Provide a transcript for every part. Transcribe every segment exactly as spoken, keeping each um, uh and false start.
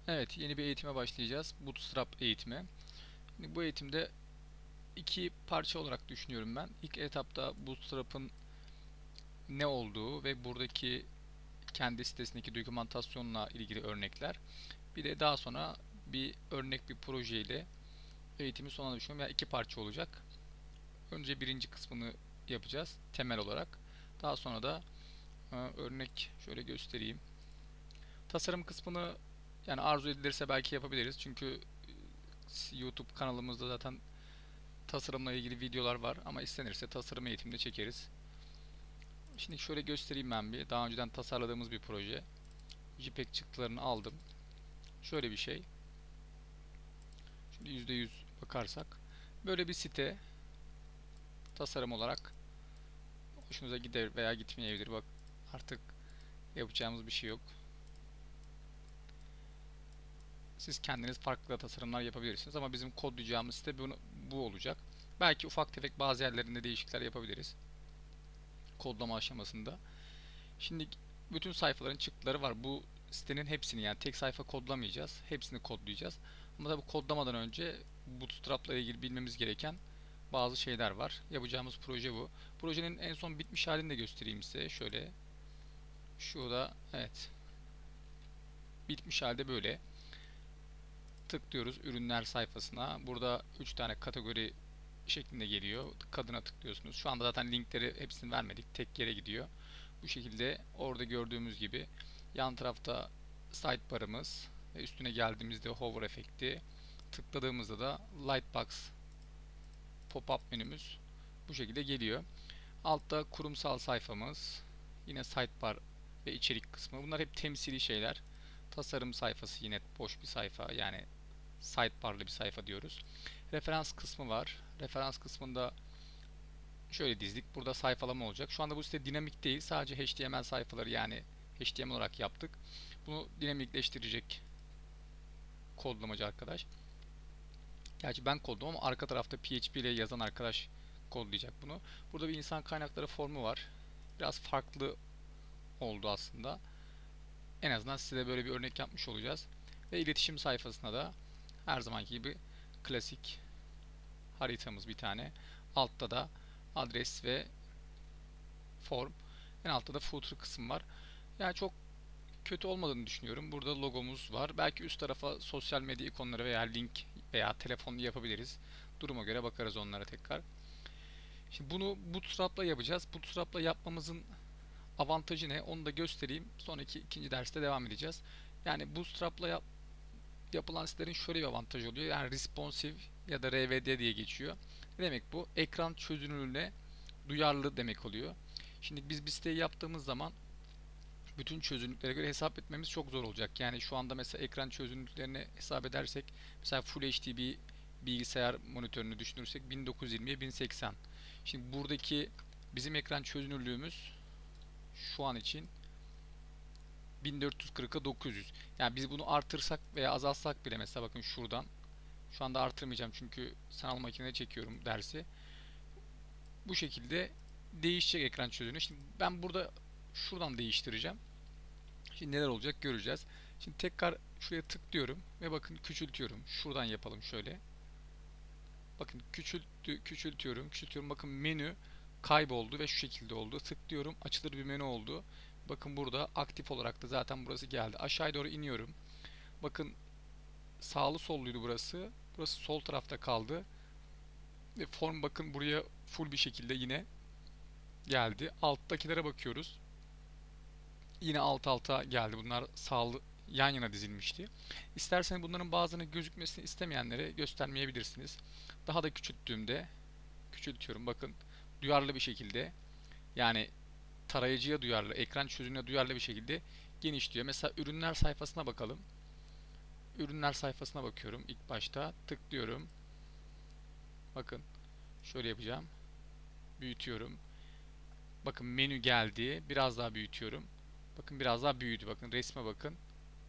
Evet, yeni bir eğitime başlayacağız. Bootstrap eğitimi. Şimdi bu eğitimde iki parça olarak düşünüyorum ben. İlk etapta Bootstrap'ın ne olduğu ve buradaki kendi sitesindeki dokümantasyonla ilgili örnekler. Bir de daha sonra bir örnek bir projeyle eğitimi sona düşünüyorum. Yani iki parça olacak. Önce birinci kısmını yapacağız temel olarak. Daha sonra da e, örnek şöyle göstereyim. Tasarım kısmını yani arzu edilirse belki yapabiliriz. Çünkü e, YouTube kanalımızda zaten tasarımla ilgili videolar var ama istenirse tasarım eğitimde çekeriz. Şimdi şöyle göstereyim ben bir. Daha önceden tasarladığımız bir proje. JPEG çıktılarını aldım. Şöyle bir şey. Şimdi yüzde yüz bakarsak. Böyle bir site tasarım olarak hoşunuza gider veya gitmeyebilir. Bak artık yapacağımız bir şey yok. Siz kendiniz farklı tasarımlar yapabilirsiniz ama bizim kodlayacağımız site bunu, bu olacak. Belki ufak tefek bazı yerlerinde değişiklikler yapabiliriz. Kodlama aşamasında. Şimdi bütün sayfaların çıktıları var. Bu sitenin hepsini yani tek sayfa kodlamayacağız. Hepsini kodlayacağız. Ama tabii kodlamadan önce Bootstrap'la ilgili bilmemiz gereken bazı şeyler var. Yapacağımız proje bu. Projenin en son bitmiş halini de göstereyim size. Şöyle. Şurada evet. Bitmiş halde böyle. Tıklıyoruz ürünler sayfasına. Burada üç tane kategori şeklinde geliyor. Kadına tıklıyorsunuz. Şu anda zaten linkleri hepsini vermedik. Tek yere gidiyor. Bu şekilde orada gördüğümüz gibi yan tarafta sidebar'ımız ve üstüne geldiğimizde hover efekti, tıkladığımızda da Lightbox pop-up menümüz bu şekilde geliyor. Altta kurumsal sayfamız, yine sidebar ve içerik kısmı. Bunlar hep temsili şeyler. Tasarım sayfası yine boş bir sayfa, yani sidebar'lı bir sayfa diyoruz. Referans kısmı var. Referans kısmında şöyle dizdik. Burada sayfalama olacak. Şu anda bu site dinamik değil. Sadece H T M L sayfaları, yani H T M L olarak yaptık. Bunu dinamikleştirecek kodlamacı arkadaş. Gerçi ben kodladım ama arka tarafta P H P ile yazan arkadaş kodlayacak bunu. Burada bir insan kaynakları formu var. Biraz farklı oldu aslında. En azından size böyle bir örnek yapmış olacağız. Ve iletişim sayfasına da her zamanki gibi klasik haritamız bir tane. Altta da adres ve form. En altta da footer kısım var. Yani çok kötü olmadığını düşünüyorum. Burada logomuz var. Belki üst tarafa sosyal medya ikonları veya link veya telefon yapabiliriz. Duruma göre bakarız onlara tekrar. Şimdi bunu Bootstrap'la yapacağız. Bootstrap'la yapmamızın avantajı ne? Onu da göstereyim. Sonraki ikinci derste devam edeceğiz. Yani Bootstrap'la yap yapılan sitelerin şöyle bir avantajı oluyor. Yani responsive ya da R V D diye geçiyor. Ne demek bu? Ekran çözünürlüğüne duyarlı demek oluyor. Şimdi biz bir siteyi yaptığımız zaman bütün çözünürlüklere göre hesap etmemiz çok zor olacak. Yani şu anda mesela ekran çözünürlüklerini hesap edersek, mesela Full H D bir bilgisayar monitörünü düşünürsek bin dokuz yüz yirmiye bin seksen. Şimdi buradaki bizim ekran çözünürlüğümüz şu an için bin dört yüz kırka dokuz yüz. Yani biz bunu artırsak veya azaltsak bile, mesela bakın şuradan, şu anda artırmayacağım çünkü sanal makinede çekiyorum dersi. Bu şekilde değişecek ekran çözünürlüğü. Şimdi ben burada şuradan değiştireceğim. Şimdi neler olacak göreceğiz. Şimdi tekrar şuraya tıklıyorum ve bakın küçültüyorum. Şuradan yapalım şöyle. Bakın küçültü, küçültüyorum, küçültüyorum. Bakın menü kayboldu ve şu şekilde oldu. Tıklıyorum, açılır bir menü oldu. Bakın burada aktif olarak da zaten burası geldi. Aşağıya doğru iniyorum. Bakın sağlı solluydu burası. Burası sol tarafta kaldı. Ve form bakın buraya full bir şekilde yine geldi. Alttakilere bakıyoruz. Yine alt alta geldi. Bunlar sağlı yan yana dizilmişti. İsterseniz bunların bazılarını gözükmesini istemeyenlere göstermeyebilirsiniz. Daha da küçülttüğümde küçültüyorum. Bakın duyarlı bir şekilde, yani tarayıcıya duyarlı, ekran çözünürlüğüne duyarlı bir şekilde genişliyor. Mesela ürünler sayfasına bakalım. Ürünler sayfasına bakıyorum. İlk başta tıklıyorum. Bakın şöyle yapacağım. Büyütüyorum. Bakın menü geldi. Biraz daha büyütüyorum. Bakın biraz daha büyüdü. Bakın resme bakın.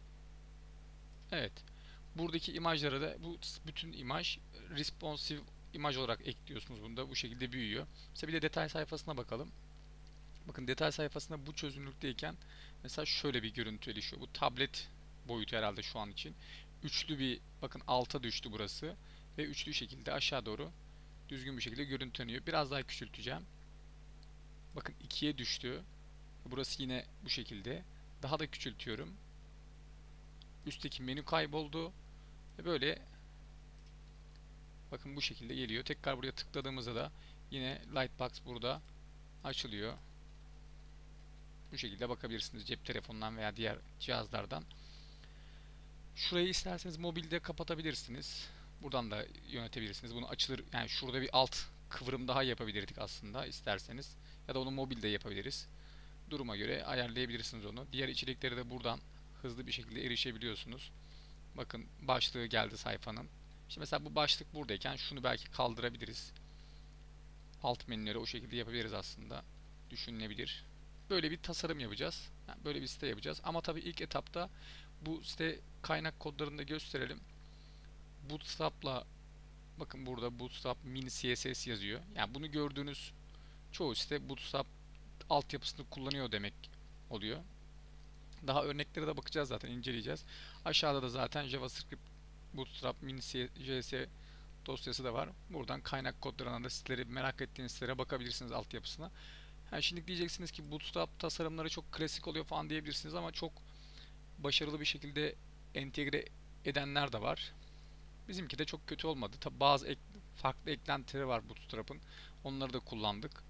Evet. Buradaki imajlara da bu bütün imaj responsive imaj olarak ekliyorsunuz bunda. Bu şekilde büyüyor. Mesela bir de detay sayfasına bakalım. Bakın detay sayfasında bu çözünürlükteyken mesela şöyle bir görüntü oluşuyor. Bu tablet boyutu herhalde şu an için. Üçlü bir, bakın alta düştü burası ve üçlü şekilde aşağı doğru düzgün bir şekilde görüntüleniyor. Biraz daha küçülteceğim. Bakın ikiye düştü. Burası yine bu şekilde. Daha da küçültüyorum. Üstteki menü kayboldu. Ve böyle bakın bu şekilde geliyor. Tekrar buraya tıkladığımızda da yine Lightbox burada açılıyor. Bu şekilde bakabilirsiniz cep telefonundan veya diğer cihazlardan. Şurayı isterseniz mobilde kapatabilirsiniz. Buradan da yönetebilirsiniz. Bunu açılır, yani şurada bir alt kıvrım daha yapabilirdik aslında isterseniz. Ya da onu mobilde yapabiliriz. Duruma göre ayarlayabilirsiniz onu. Diğer içerikleri de buradan hızlı bir şekilde erişebiliyorsunuz. Bakın başlığı geldi sayfanın. İşte mesela bu başlık buradayken şunu belki kaldırabiliriz. Alt menüleri o şekilde yapabiliriz aslında. Düşünülebilir. Böyle bir tasarım yapacağız. Yani böyle bir site yapacağız. Ama tabii ilk etapta bu site kaynak kodlarını da gösterelim. Bootstrap'la, bakın burada Bootstrap mini C S S yazıyor. Yani bunu gördüğünüz çoğu site Bootstrap altyapısını kullanıyor demek oluyor. Daha örneklere de bakacağız, zaten inceleyeceğiz. Aşağıda da zaten JavaScript Bootstrap mini C S dosyası da var. Buradan kaynak kodlarına da siteleri, merak ettiğiniz sitelere bakabilirsiniz, altyapısına. Yani şimdi diyeceksiniz ki Bootstrap tasarımları çok klasik oluyor falan diyebilirsiniz ama çok başarılı bir şekilde entegre edenler de var. Bizimki de çok kötü olmadı. Tabi bazı ek, farklı eklentileri var Bootstrap'ın. Onları da kullandık.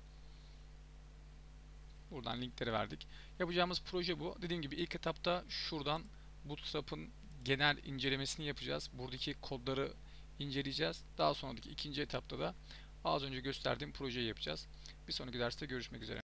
Buradan linkleri verdik. Yapacağımız proje bu. Dediğim gibi ilk etapta şuradan Bootstrap'ın genel incelemesini yapacağız. Buradaki kodları inceleyeceğiz. Daha sonraki ikinci etapta da az önce gösterdiğim projeyi yapacağız. Bir sonraki derste görüşmek üzere.